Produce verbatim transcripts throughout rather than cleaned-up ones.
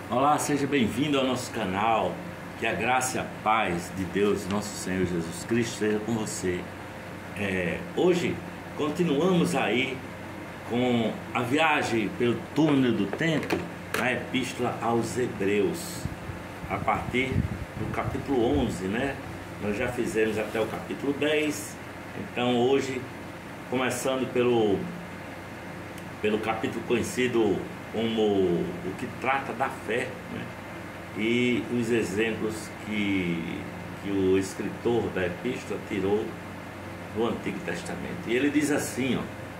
Olá, seja bem-vindo ao nosso canal. Que a graça e a paz de Deus, nosso Senhor Jesus Cristo, seja com você. É, hoje continuamos aí com a viagem pelo túnel do tempo na Epístola aos Hebreus, a partir do capítulo onze, né? Nós já fizemos até o capítulo dez, então hoje, começando pelo, pelo capítulo conhecido como o que trata da fé, né? E os exemplos que, que o escritor da epístola tirou do Antigo Testamento. E ele diz assim,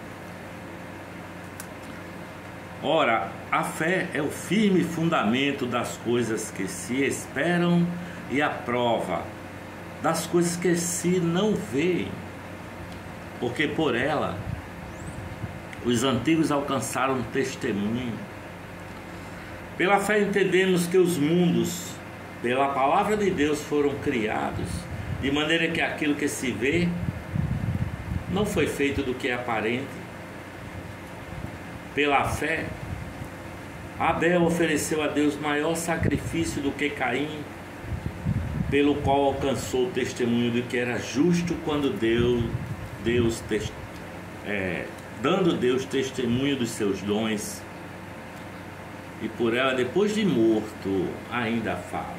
ó: ora, a fé é o firme fundamento das coisas que se esperam e a prova das coisas que se não veem, porque por ela os antigos alcançaram testemunho. Pela fé entendemos que os mundos, pela palavra de Deus, foram criados, de maneira que aquilo que se vê não foi feito do que é aparente. Pela fé, Abel ofereceu a Deus maior sacrifício do que Caim, pelo qual alcançou o testemunho de que era justo, quando Deus, Deus é, dando Deus testemunho dos seus dons, e por ela, depois de morto, ainda fala.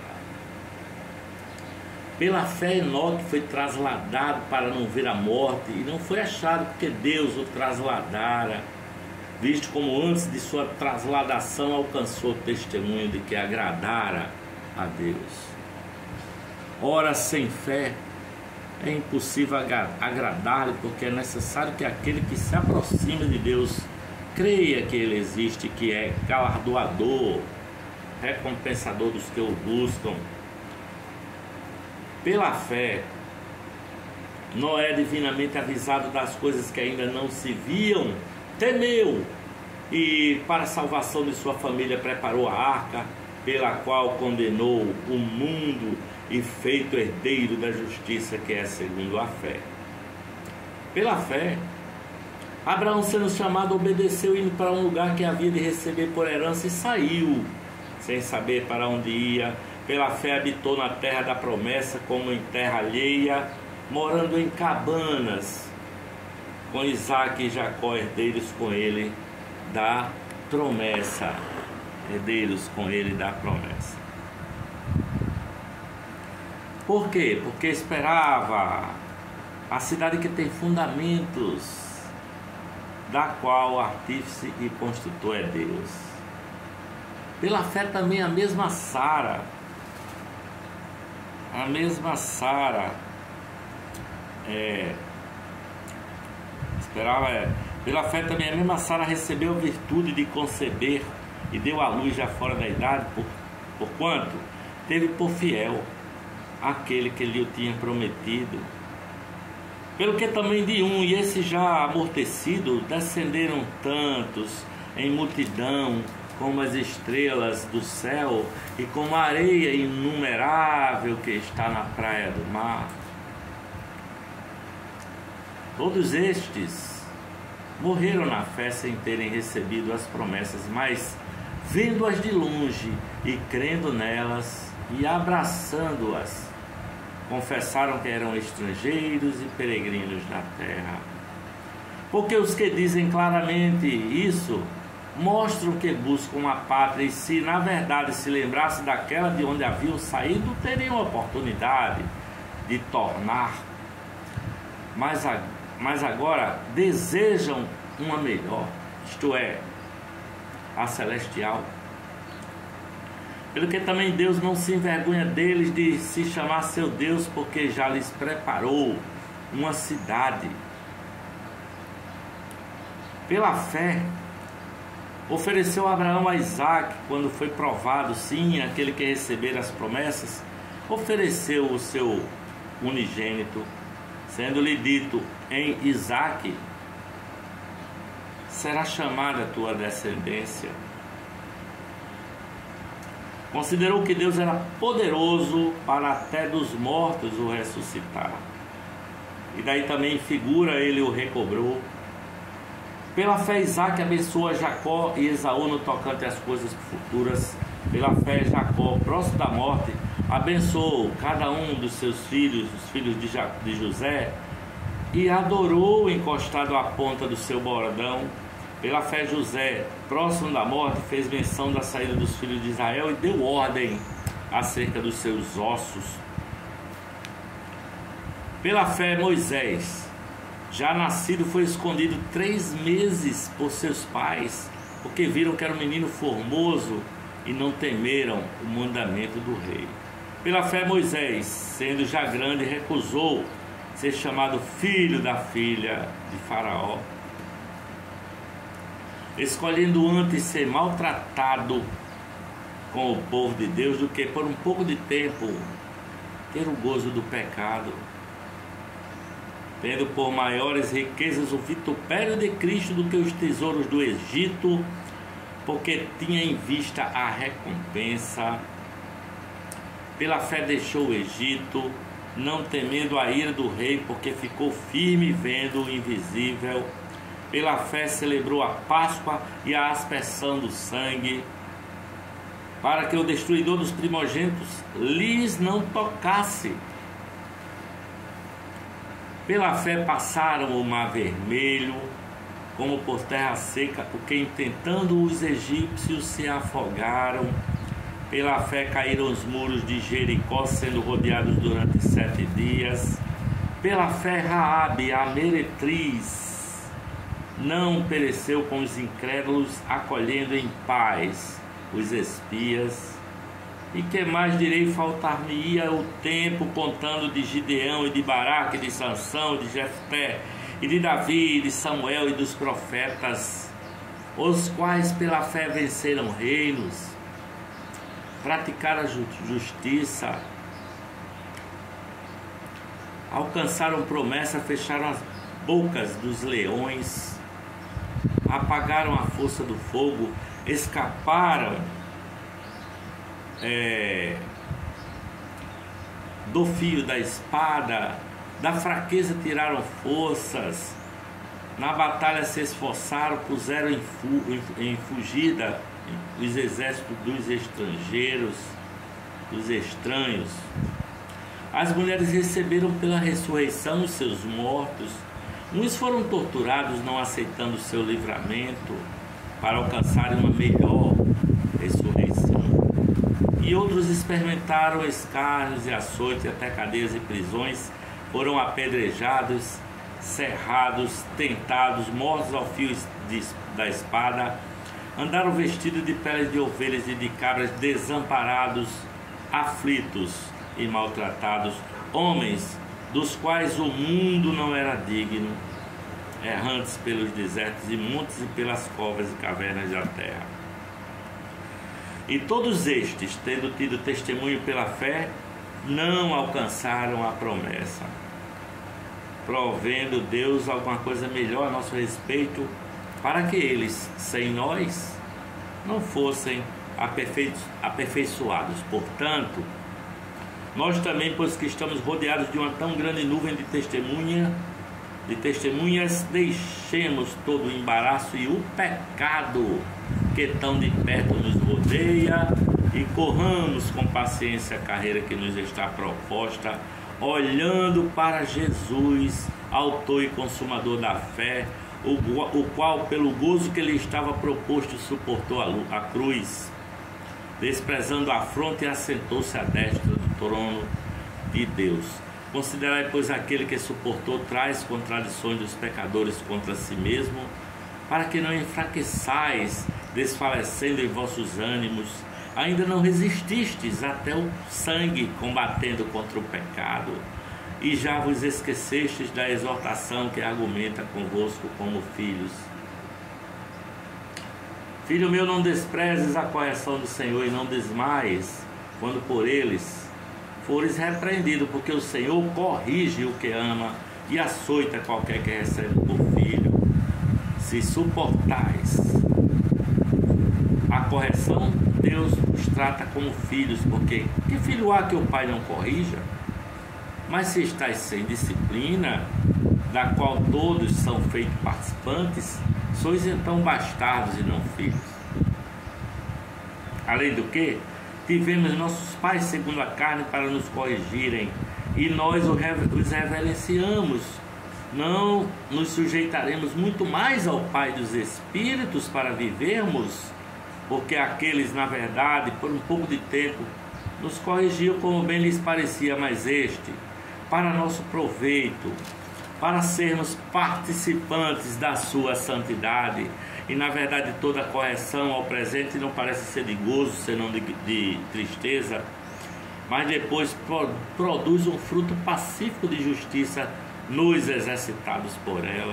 Pela fé, Enoque foi trasladado para não ver a morte, e não foi achado porque Deus o trasladara, visto como antes de sua trasladação alcançou o testemunho de que agradara a Deus. Ora, sem fé é impossível agradar-lhe, porque é necessário que aquele que se aproxima de Deus creia que Ele existe, que é galardoador, recompensador dos que o buscam. Pela fé, Noé, divinamente avisado das coisas que ainda não se viam, temeu e, para a salvação de sua família, preparou a arca, pela qual condenou o mundo e feito herdeiro da justiça, que é segundo a fé. Pela fé, Abraão, sendo chamado, obedeceu, indo para um lugar que havia de receber por herança, e saiu, sem saber para onde ia. Pela fé habitou na terra da promessa, como em terra alheia, morando em cabanas, com Isaque e Jacó, herdeiros com ele da promessa. Herdeiros com ele da promessa. Por quê? Porque esperava a cidade que tem fundamentos, da qual o artífice e construtor é Deus. Pela fé também a mesma Sara, a mesma Sara, é, esperava, é, pela fé também a mesma Sara recebeu virtude de conceber e deu à luz já fora da idade, por, por quanto teve por fiel aquele que lhe o tinha prometido. Pelo que também de um, e esse já amortecido, descenderam tantos em multidão, como as estrelas do céu, e como a areia inumerável que está na praia do mar. Todos estes morreram na fé sem terem recebido as promessas, mas vendo-as de longe e crendo nelas e abraçando-as, confessaram que eram estrangeiros e peregrinos na terra. Porque os que dizem claramente isso mostram que buscam a pátria, e se na verdade se lembrassem daquela de onde haviam saído, teriam a oportunidade de tornar. Mas, a, mas agora desejam uma melhor, isto é, a celestial. Pelo que também Deus não se envergonha deles de se chamar seu Deus, porque já lhes preparou uma cidade. Pela fé, ofereceu Abraão a Isaque, quando foi provado, sim, aquele que recebera as promessas, ofereceu o seu unigênito, sendo-lhe dito: em Isaque será chamada a tua descendência. Considerou que Deus era poderoso para até dos mortos o ressuscitar. E daí também figura, ele o recobrou. Pela fé, Isaque abençoa Jacó e Esaú no tocante às coisas futuras, Pela fé, Jacó, próximo da morte, abençoou cada um dos seus filhos, os filhos de, ja de José, e adorou encostado à ponta do seu bordão. Pela fé, José, próximo da morte, fez menção da saída dos filhos de Israel e deu ordem acerca dos seus ossos. Pela fé, Moisés, já nascido, foi escondido três meses por seus pais, porque viram que era um menino formoso e não temeram o mandamento do rei. Pela fé, Moisés, sendo já grande, recusou ser chamado filho da filha de Faraó, escolhendo antes ser maltratado com o povo de Deus do que por um pouco de tempo ter o gozo do pecado, tendo por maiores riquezas o vitupério de Cristo do que os tesouros do Egito, porque tinha em vista a recompensa. Pela fé deixou o Egito, não temendo a ira do rei, porque ficou firme vendo o invisível. Pela fé celebrou a Páscoa e a aspersão do sangue, para que o destruidor dos primogênitos lhes não tocasse. Pela fé passaram o mar vermelho, como por terra seca, porque intentando os egípcios se afogaram. Pela fé caíram os muros de Jericó, sendo rodeados durante sete dias. Pela fé Raabe, a meretriz, não pereceu com os incrédulos, acolhendo em paz os espias. E que mais direi? Faltar-me-ia o tempo contando de Gideão e de Baraque, de Sansão, de Jefté, e de Davi, e de Samuel e dos profetas, os quais pela fé venceram reinos, praticaram a justiça, alcançaram promessa, fecharam as bocas dos leões, apagaram a força do fogo, escaparam é, do fio da espada, da fraqueza tiraram forças, na batalha se esforçaram, puseram em, fu em fugida os exércitos dos estrangeiros, dos estranhos. As mulheres receberam pela ressurreição os seus mortos. Uns foram torturados, não aceitando o seu livramento, para alcançarem uma melhor ressurreição. E outros experimentaram escárnios e açoites, até cadeias e prisões, foram apedrejados, cerrados, tentados, mortos ao fio de, da espada, andaram vestidos de peles de ovelhas e de cabras, desamparados, aflitos e maltratados, homens dos quais o mundo não era digno, errantes pelos desertos e montes e pelas covas e cavernas da terra. E todos estes, tendo tido testemunho pela fé, não alcançaram a promessa, provendo Deus alguma coisa melhor a nosso respeito, para que eles, sem nós, não fossem aperfeiçoados. Portanto, nós também, pois que estamos rodeados de uma tão grande nuvem de testemunha, de testemunhas, deixemos todo o embaraço e o pecado que tão de perto nos rodeia, e corramos com paciência a carreira que nos está proposta, olhando para Jesus, autor e consumador da fé, o, o qual, pelo gozo que lhe estava proposto, suportou a, a cruz, desprezando a afronta, e assentou-se à destra do trono de Deus. Considerai, pois, aquele que suportou traz contradições dos pecadores contra si mesmo, para que não enfraqueçais, desfalecendo em vossos ânimos. Ainda não resististes até o sangue, combatendo contra o pecado, e já vos esquecestes da exortação que argumenta convosco como filhos. Filho meu, não desprezes a correção do Senhor, e não desmaies quando por eles fores repreendido, porque o Senhor corrige o que ama e açoita qualquer que recebe por filho. Se suportais a correção, Deus os trata como filhos, porque que filho há que o pai não corrija? Mas se estáis sem disciplina, da qual todos são feitos participantes, sois então bastardos e não filhos. Além do que, tivemos nossos pais segundo a carne para nos corrigirem, e nós os reverenciamos. Não nos sujeitaremos muito mais ao Pai dos Espíritos para vivermos? Porque aqueles, na verdade, por um pouco de tempo, nos corrigiam como bem lhes parecia, mas este, para nosso proveito, para sermos participantes da sua santidade. E na verdade toda correção ao presente não parece ser de gozo, senão de, de tristeza, mas depois pro, produz um fruto pacífico de justiça nos exercitados por ela.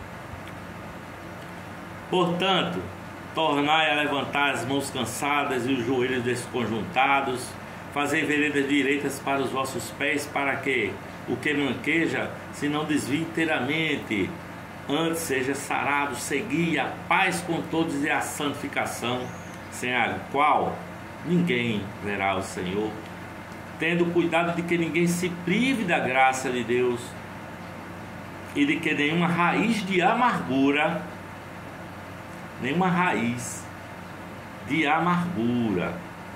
Portanto, tornai a levantar as mãos cansadas e os joelhos desconjuntados, fazei veredas direitas para os vossos pés, para que o que manqueja se não desvie inteiramente, antes seja sarado. Segui a paz com todos e a santificação, sem a qual ninguém verá o Senhor, tendo cuidado de que ninguém se prive da graça de Deus, e de que nenhuma raiz de amargura, nenhuma raiz de amargura,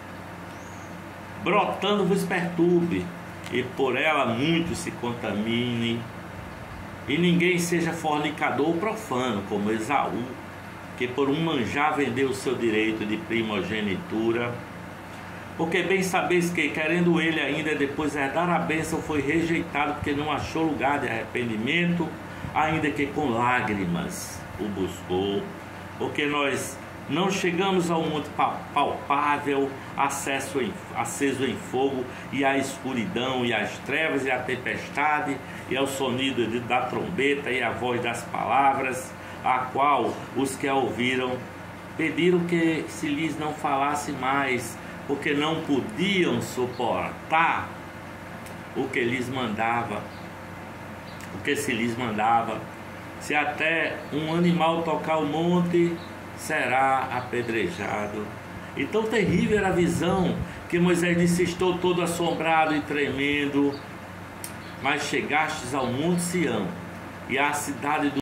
brotando vos perturbe, e por ela muitos se contamine. E ninguém seja fornicador ou profano, como Esaú, que por um manjar vendeu o seu direito de primogenitura. Porque bem sabeis que, querendo ele ainda depois herdar a bênção, foi rejeitado, porque não achou lugar de arrependimento, ainda que com lágrimas o buscou. Porque nós não chegamos ao monte palpável, acesso em, aceso em fogo, e à escuridão, e às trevas, e à tempestade, e ao sonido de, da trombeta, e à voz das palavras, a qual os que a ouviram pediram que se lhes não falasse mais, porque não podiam suportar o que lhes mandava, o que se lhes mandava. Se até um animal tocar o monte, será apedrejado. E tão terrível era a visão que Moisés disse: estou todo assombrado e tremendo. Mas chegastes ao monte Sião e à cidade do